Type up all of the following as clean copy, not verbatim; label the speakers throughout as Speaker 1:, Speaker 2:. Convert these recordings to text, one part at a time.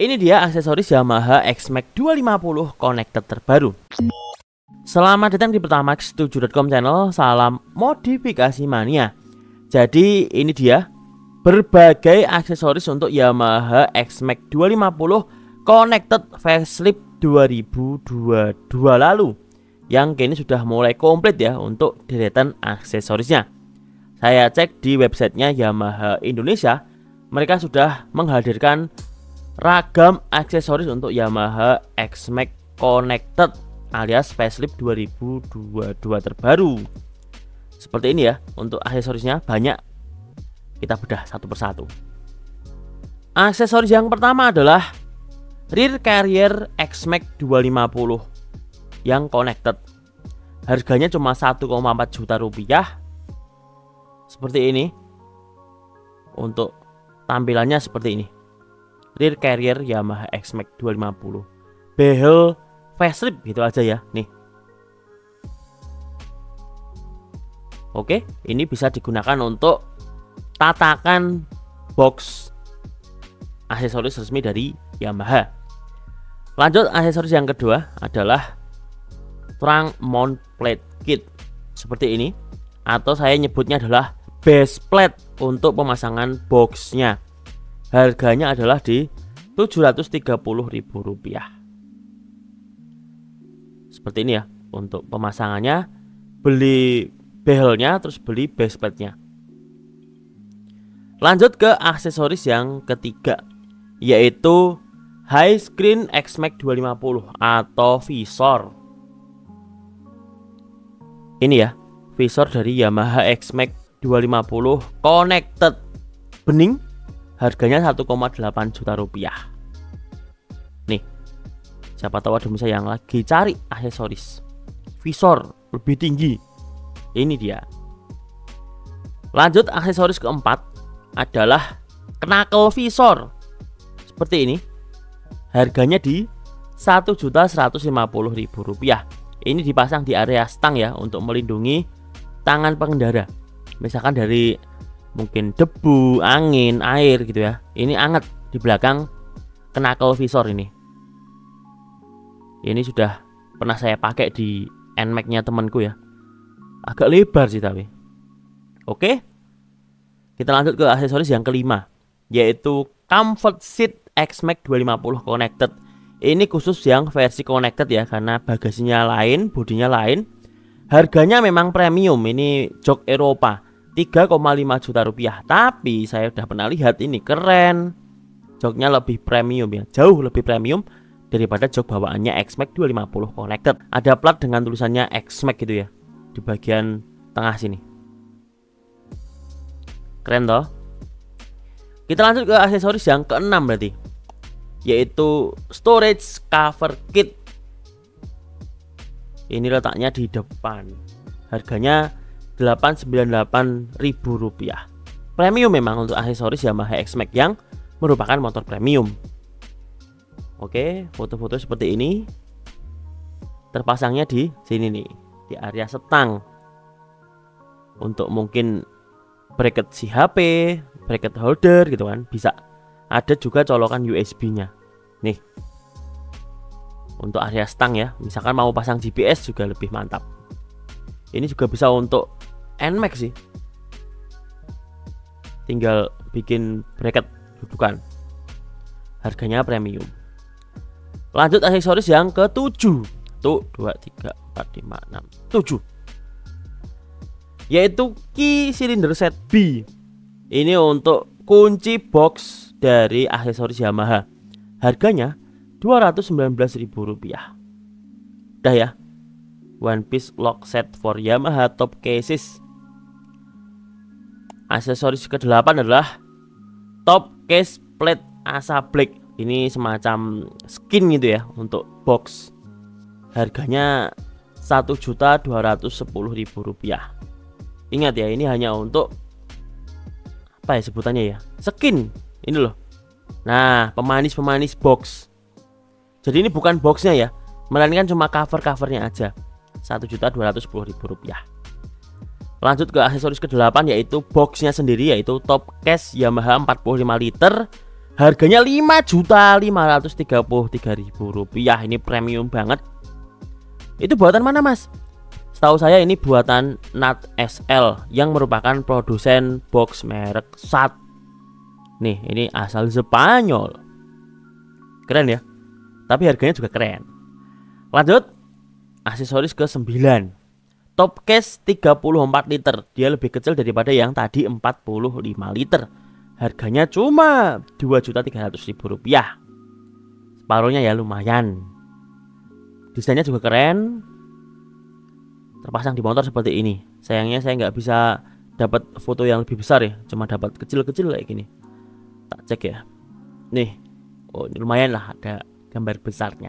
Speaker 1: Ini dia aksesoris Yamaha X-Max 250 connected terbaru. Selamat datang di Pertamax7.com channel. Salam modifikasi mania. Jadi ini dia berbagai aksesoris untuk Yamaha X-Max 250 connected facelift 2022 lalu, yang kini sudah mulai komplit ya untuk deretan aksesorisnya. Saya cek di websitenya Yamaha Indonesia, mereka sudah menghadirkan ragam aksesoris untuk Yamaha X-Max Connected alias facelift 2022 terbaru. Seperti ini ya, untuk aksesorisnya banyak. Kita bedah satu persatu. Aksesoris yang pertama adalah rear carrier X-Max 250 yang connected. Harganya cuma 1,4 juta rupiah. Seperti ini. Untuk tampilannya seperti ini. Rear carrier Yamaha X-Max 250 behel facelift gitu aja ya nih. Oke, ini bisa digunakan untuk tatakan box aksesoris resmi dari Yamaha. Lanjut, aksesoris yang kedua adalah trunk mount plate kit seperti ini, atau saya nyebutnya adalah base plate untuk pemasangan boxnya. Harganya adalah di Rp730.000. Seperti ini ya untuk pemasangannya. Beli behelnya terus beli base plate-nya. Lanjut ke aksesoris yang ketiga, yaitu high screen X-Max 250 atau visor. Ini ya visor dari Yamaha X-Max 250 connected bening. Harganya 1,8 juta rupiah. Nih, siapa tahu ada misalnya yang lagi cari aksesoris visor lebih tinggi. Ini dia. Lanjut, aksesoris keempat adalah knuckle visor. Seperti ini. Harganya di Rp1.150.000. Ini dipasang di area stang ya, untuk melindungi tangan pengendara. Misalkan dari mungkin debu, angin, air gitu ya. Ini anget di belakang knuckle visor ini. Ini sudah pernah saya pakai di NMAX-nya temanku ya. Agak lebar sih tapi. Oke. Kita lanjut ke aksesoris yang kelima, yaitu comfort seat X-Max 250 connected. Ini khusus yang versi connected ya, karena bagasinya lain, bodinya lain. Harganya memang premium. Ini jok Eropa 3,5 juta rupiah. Tapi saya udah pernah lihat, ini keren. Joknya lebih premium ya, jauh lebih premium daripada jok bawaannya X-Max 250 connected. Ada plat dengan tulisannya X-Max gitu ya di bagian tengah sini. Keren toh. Kita lanjut ke aksesoris yang keenam berarti, yaitu storage cover kit. Ini letaknya di depan. Harganya Rp898.000. Premium memang untuk aksesoris Yamaha X-Max yang merupakan motor premium. Oke, foto-foto seperti ini. Terpasangnya di sini nih, di area setang. Untuk mungkin bracket si HP, bracket holder gitu kan, bisa. Ada juga colokan USB-nya. Nih. Untuk area stang ya, misalkan mau pasang GPS juga lebih mantap. Ini juga bisa untuk NMAX sih. Tinggal bikin bracket dudukan. Harganya premium. Lanjut aksesoris yang ke-7. 1, 2, 3, 4, 5, 6, 7. Yaitu key cylinder set B. Ini untuk kunci box dari aksesoris Yamaha. Harganya Rp219.000. Udah ya. One piece lock set for Yamaha top cases. Aksesoris ke-8 adalah top case plate Asa Black. Ini semacam skin gitu ya untuk box. Harganya Rp1.210.000. Ingat ya, ini hanya untuk apa ya sebutannya ya, skin ini loh. Nah, pemanis box. Jadi ini bukan boxnya ya, melainkan cuma covernya aja. Rp1.210.000. Lanjut ke aksesoris ke-8, yaitu boxnya sendiri, yaitu top case Yamaha 45 liter Harganya Rp5.533.000. Ini premium banget. Itu buatan mana mas? Setahu saya ini buatan NAT SL yang merupakan produsen box merek SAT. Nih, ini asal Spanyol. Keren ya. Tapi harganya juga keren. Lanjut, aksesoris ke-9. Top case 34 liter. Dia lebih kecil daripada yang tadi 45 liter. Harganya cuma Rp2.300.000. Separuhnya ya lumayan. Desainnya juga keren. Terpasang di motor seperti ini. Sayangnya saya nggak bisa dapat foto yang lebih besar ya. Cuma dapat kecil-kecil kayak gini. Tak cek ya. Nih. Oh, ini lumayan lah, ada gambar besarnya.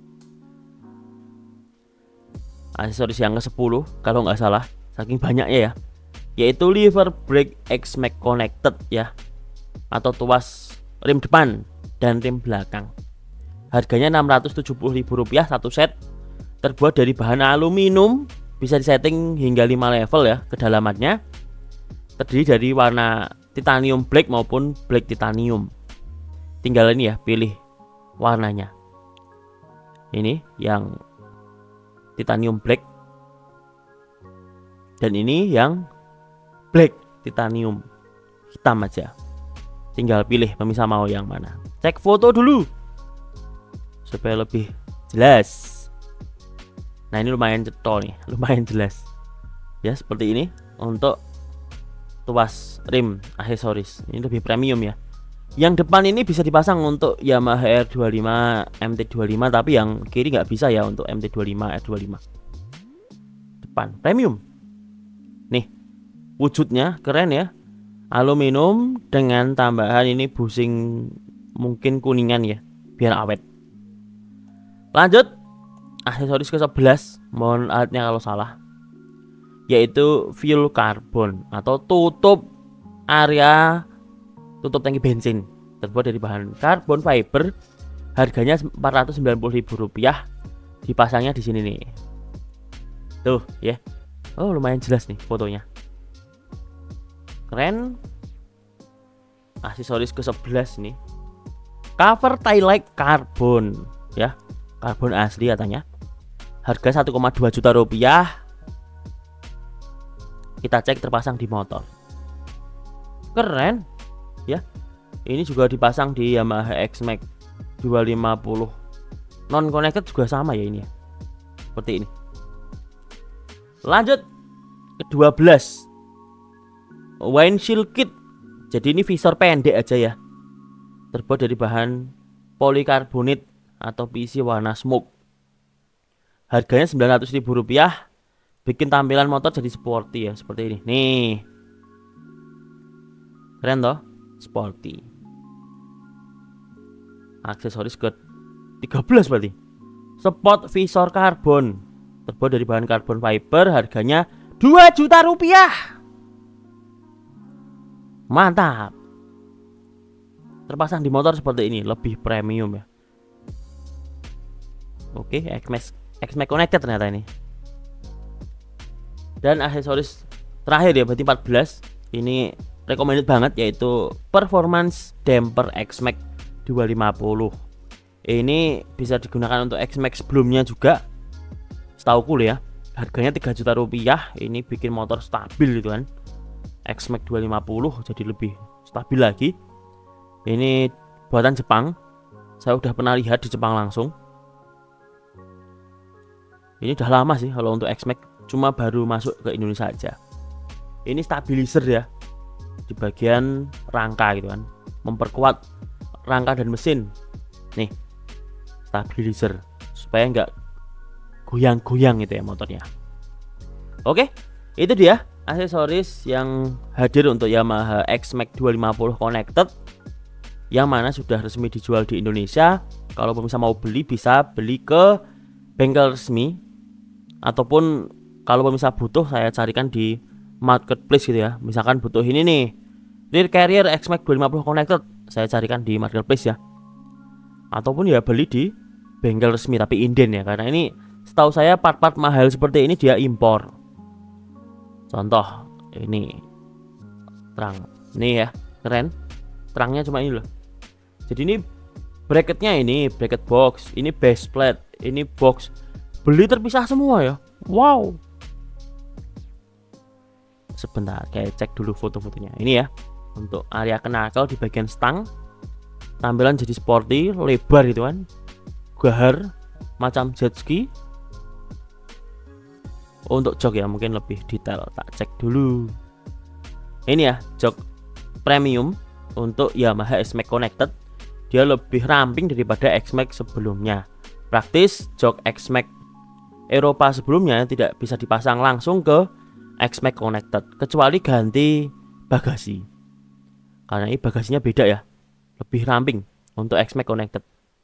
Speaker 1: Aksesoris yang ke-10 kalau nggak salah, saking banyaknya ya, yaitu lever brake X-Max connected ya, atau tuas rem depan dan rem belakang. Harganya Rp670.000 satu set. Terbuat dari bahan aluminium, bisa disetting hingga 5 level ya kedalamannya. Terdiri dari warna titanium black maupun black titanium. Tinggal ini ya, pilih warnanya. Ini yang titanium black, dan ini yang black titanium hitam aja. Tinggal pilih pemirsa mau yang mana. Cek foto dulu supaya lebih jelas. Nah, ini lumayan cetol nih, lumayan jelas ya. Seperti ini untuk tuas rim aksesoris. Ini lebih premium ya. Yang depan ini bisa dipasang untuk Yamaha R25 MT25, tapi yang kiri nggak bisa ya untuk MT25 R25. Depan premium. Nih, wujudnya keren ya. Aluminium dengan tambahan ini bushing mungkin kuningan ya, biar awet. Lanjut, aksesoris ke-11, mohon alatnya kalau salah, yaitu fuel carbon atau tutup area tutup tangki bensin. Terbuat dari bahan karbon fiber. Harganya Rp490.000. Dipasangnya di sini nih. Tuh ya. Oh, lumayan jelas nih fotonya. Keren. Aksesoris ke-11 nih. Cover tail light karbon ya. Karbon asli katanya. Harga Rp1,2 juta. Kita cek terpasang di motor. Keren ya. Ini juga dipasang di Yamaha X-Max 250 non connected juga sama ya ini ya. Seperti ini. Lanjut ke-12, windshield kit. Jadi ini visor pendek aja ya. Terbuat dari bahan polikarbonat atau PC warna smoke. Harganya Rp900.000. Bikin tampilan motor jadi sporty ya, seperti ini. Nih. Keren toh? Sporty. Aksesoris ke-13 berarti. Spot visor karbon. Terbuat dari bahan karbon fiber. Harganya Rp2 juta. Mantap. Terpasang di motor seperti ini, lebih premium ya. Oke, X-Max connected ternyata ini. Dan aksesoris terakhir ya, berarti 14. Ini recommended banget, yaitu performance damper X-Max 250. Ini bisa digunakan untuk X-Max sebelumnya juga, setauku ya. Harganya Rp3 juta. Ini bikin motor stabil gitu kan. X-Max 250 jadi lebih stabil lagi. Ini buatan Jepang. Saya udah pernah lihat di Jepang langsung. Ini udah lama sih kalau untuk X-Max, cuma baru masuk ke Indonesia aja. Ini stabilizer ya di bagian rangka gitu kan, memperkuat rangka dan mesin. Nih, stabilizer supaya nggak goyang-goyang gitu ya motornya. Oke, itu dia aksesoris yang hadir untuk Yamaha X-Max 250 connected, yang mana sudah resmi dijual di Indonesia. Kalau pemirsa mau beli, bisa beli ke bengkel resmi, ataupun kalau pemirsa butuh, saya carikan di marketplace gitu ya. Misalkan butuh ini nih, rear carrier X-Max 250 connected, saya carikan di marketplace ya. Ataupun ya beli di bengkel resmi tapi inden ya, karena ini setahu saya part-part mahal seperti ini dia impor. Contoh ini terang, nih ya, keren. Terangnya cuma ini loh. Jadi ini bracketnya, ini bracket box, ini base plate, ini box, beli terpisah semua ya. Wow. Sebentar, kayak cek dulu foto-fotonya. Ini ya, untuk area knuckle di bagian stang, tampilan jadi sporty, lebar gitu kan, gahar macam jet ski. Untuk jok ya mungkin lebih detail, tak cek dulu. Ini ya, jok premium untuk Yamaha X-Max Connected. Dia lebih ramping daripada X-Max sebelumnya. Praktis, jok X-Max Eropa sebelumnya tidak bisa dipasang langsung ke X-Max Connected kecuali ganti bagasi. Karena ini bagasinya beda ya, lebih ramping untuk X-Max Connected.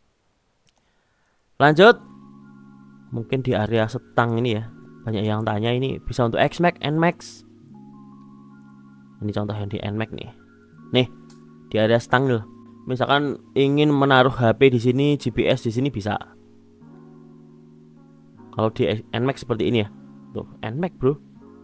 Speaker 1: Lanjut, mungkin di area setang ini ya, banyak yang tanya ini bisa untuk X-Max, N-Max. Ini contoh yang di N-Max nih. Nih, di area stang loh. Misalkan ingin menaruh HP di sini, GPS di sini bisa. Kalau di N-Max seperti ini ya. Tuh, N-Max, Bro.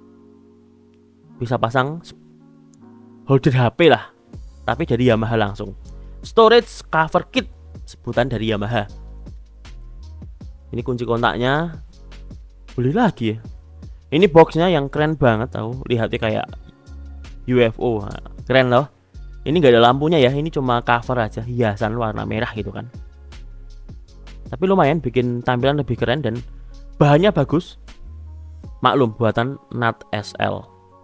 Speaker 1: Bisa pasang holder HP lah, tapi dari Yamaha langsung. Storage cover kit, sebutan dari Yamaha. Ini kunci kontaknya. Beli lagi ya. Ini boxnya yang keren banget tahu, lihatnya kayak UFO, keren loh. Ini nggak ada lampunya ya, ini cuma cover aja, hiasan warna merah gitu kan. Tapi lumayan bikin tampilan lebih keren dan bahannya bagus. Maklum buatan Nat SL.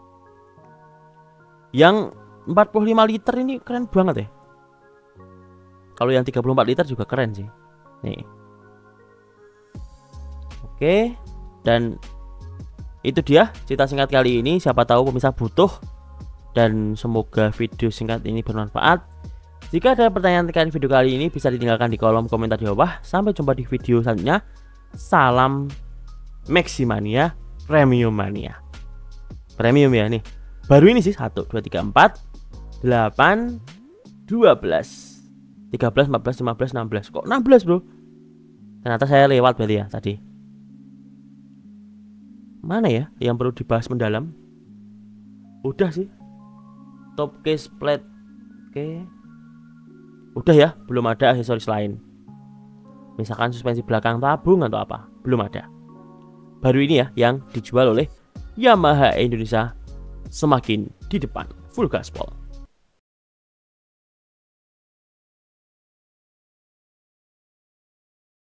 Speaker 1: Yang 45 liter ini keren banget ya. Kalau yang 34 liter juga keren sih. Nih. Oke. Dan itu dia cerita singkat kali ini. Siapa tahu pemirsa butuh, dan semoga video singkat ini bermanfaat. Jika ada pertanyaan terkait video kali ini bisa ditinggalkan di kolom komentar di bawah. Sampai jumpa di video selanjutnya. Salam Maximania Premium Mania. Premium ya nih. Baru ini sih 1 2 3 4 8 12 13 14 15 16. Kok 16, Bro? Ternyata saya lewat berarti ya tadi. Mana ya yang perlu dibahas mendalam? Udah sih. Top case plate. Oke. Udah ya, belum ada aksesoris lain. Misalkan suspensi belakang tabung atau apa, belum ada. Baru ini ya yang dijual oleh Yamaha Indonesia, semakin di depan, full gaspol.